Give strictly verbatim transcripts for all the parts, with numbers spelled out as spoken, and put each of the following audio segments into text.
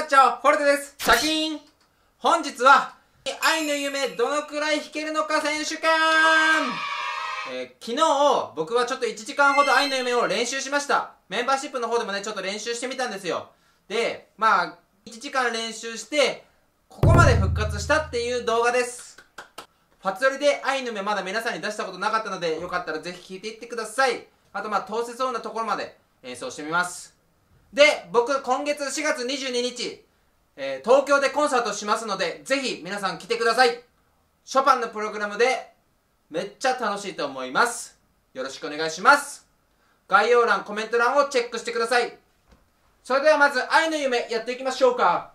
チャオ、フォルテです。シャキーン。本日は、愛の夢どのくらい弾けるのか選手権。えー、昨日、僕はちょっといちじかんほど愛の夢を練習しました。メンバーシップの方でもね、ちょっと練習してみたんですよ。で、まあ、いちじかん練習して、ここまで復活したっていう動画です。ファツドリで愛の夢まだ皆さんに出したことなかったので、よかったらぜひ聴いていってください。あとまあ、通せそうなところまで演奏してみます。で、僕、今月しがつにじゅうににち、えー、東京でコンサートしますので、ぜひ皆さん来てください。ショパンのプログラムで、めっちゃ楽しいと思います。よろしくお願いします。概要欄、コメント欄をチェックしてください。それではまず、愛の夢やっていきましょうか。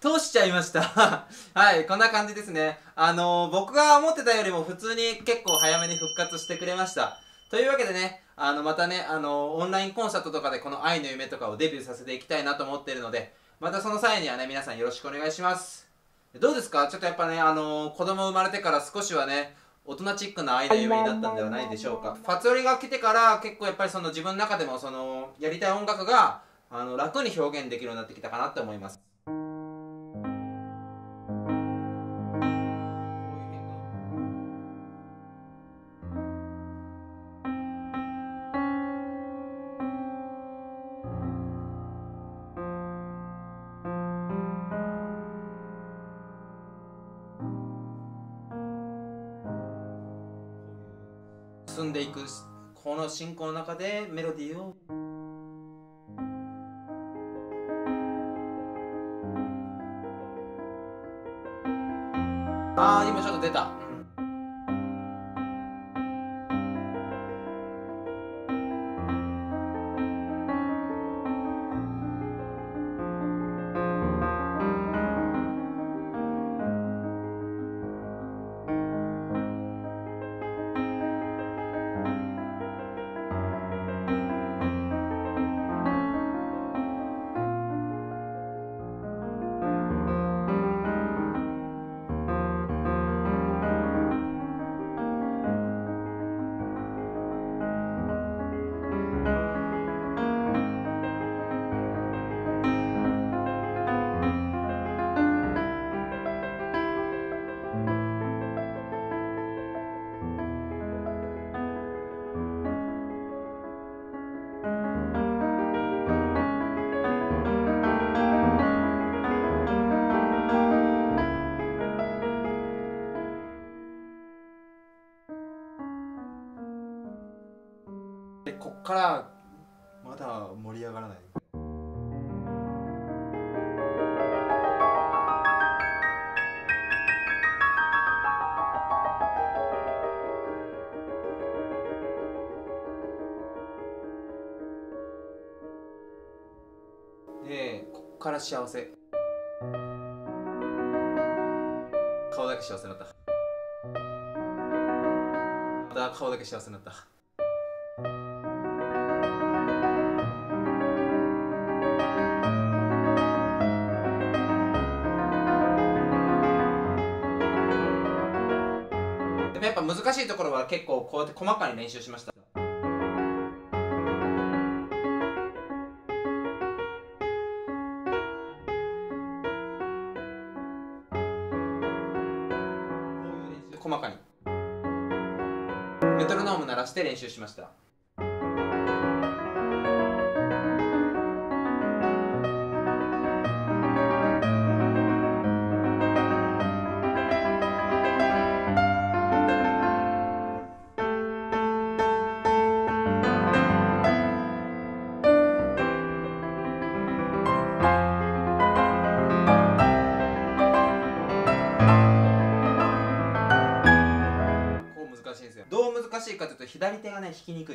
通しちゃいました。はい、こんな感じですね。あのー、僕が思ってたよりも普通に結構早めに復活してくれました。というわけでね、あの、またね、あのー、オンラインコンサートとかでこの愛の夢とかをデビューさせていきたいなと思っているので、またその際にはね、皆さんよろしくお願いします。どうですか？ちょっとやっぱね、あのー、子供生まれてから少しはね、大人チックな愛の夢になったんではないでしょうか。ファツオリが来てから結構やっぱりその自分の中でもその、やりたい音楽が、あの、楽に表現できるようになってきたかなって思います。進んでいくこの進行の中でメロディーをあー今ちょっと出た、でこっからまだ盛り上がらない。でこっから幸せ、顔だけ幸せになった。また顔だけ幸せになった。でもやっぱ難しいところは結構こうやって細かに練習しました。細かにメトロノーム鳴らして練習しました。難しいんですよ。どう難しいかというと左手がね弾きにくい。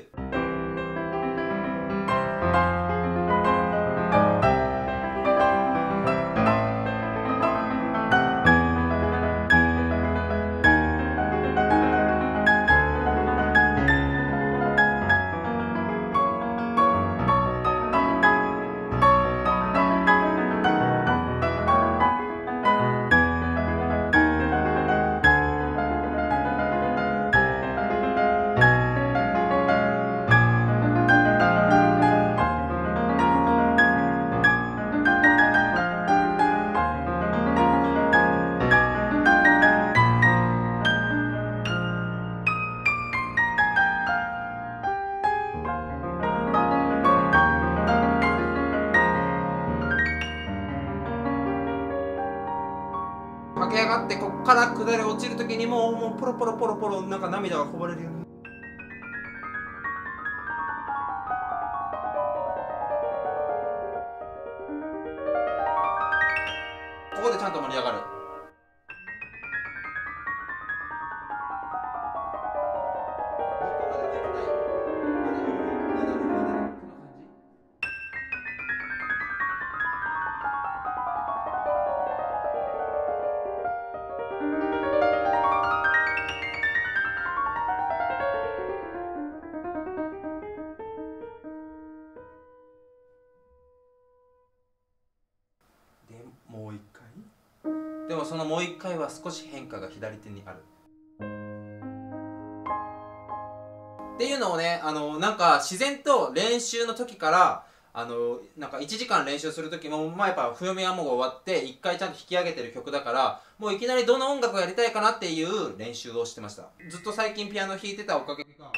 駆け上がってこっから下り落ちる時にももうポロポロポロポロなんか涙がこぼれるように。ここでちゃんと盛り上がる。 もう一回。でもそのもう一回は少し変化が左手にあるっていうのをね、あのなんか自然と練習の時からあのなんかいちじかん練習する時も、まあ、やっぱ「ふよみはもう終わっていっかいちゃんと弾き上げてる曲だから、もういきなりどの音楽をやりたいかなっていう練習をしてました。ずっと最近ピアノ弾いてたおかげか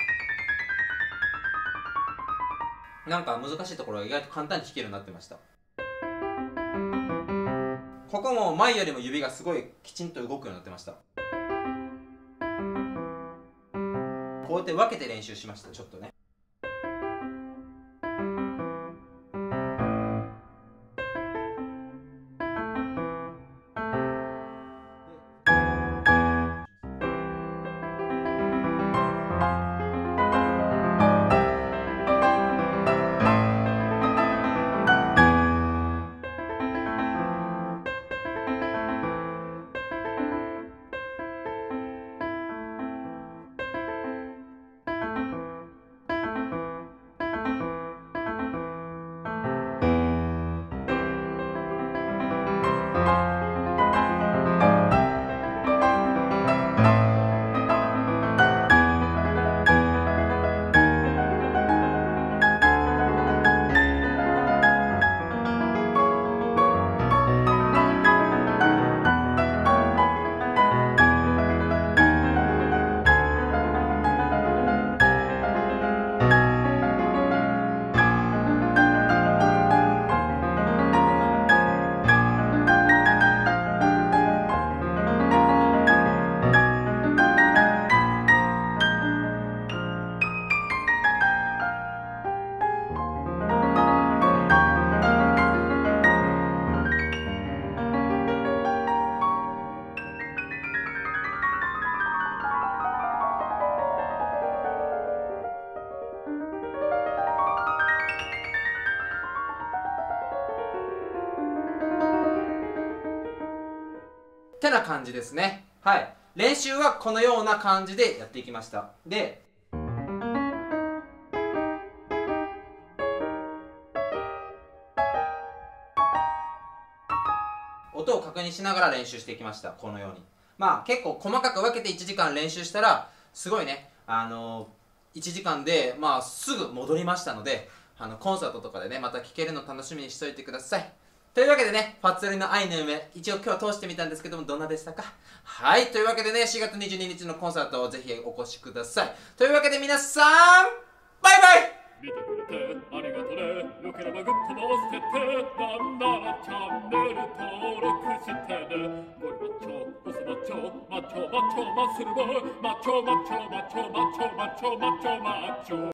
なんか難しいところが意外と簡単に弾けるようになってました。ここも前よりも指がすごいきちんと動くようになってました。こうやって分けて練習しました。ちょっとね。ってな感じですね。はい。練習はこのような感じでやっていきました。で、音を確認しながら練習していきました。このように。まあ結構細かく分けていちじかん練習したら、すごいね、あのー、いちじかんで、まあすぐ戻りましたので、あの、コンサートとかでね、また聴けるの楽しみにしておいてください。というわけでね、ファッツェリの愛の夢、一応今日は通してみたんですけども、どんなでしたか？はい、というわけでね、しがつにじゅうににちのコンサートをぜひお越しください。というわけで皆さん、バイバイ！見てくれてありがとね。よければグッドも押してて、なんならチャンネル登録してね。ゴリマッチョ、ボスマッチョ、マッチョマッチョマッスルボーイ、マッチョマッチョマッチョマッチョマッチョマッチョマッチョ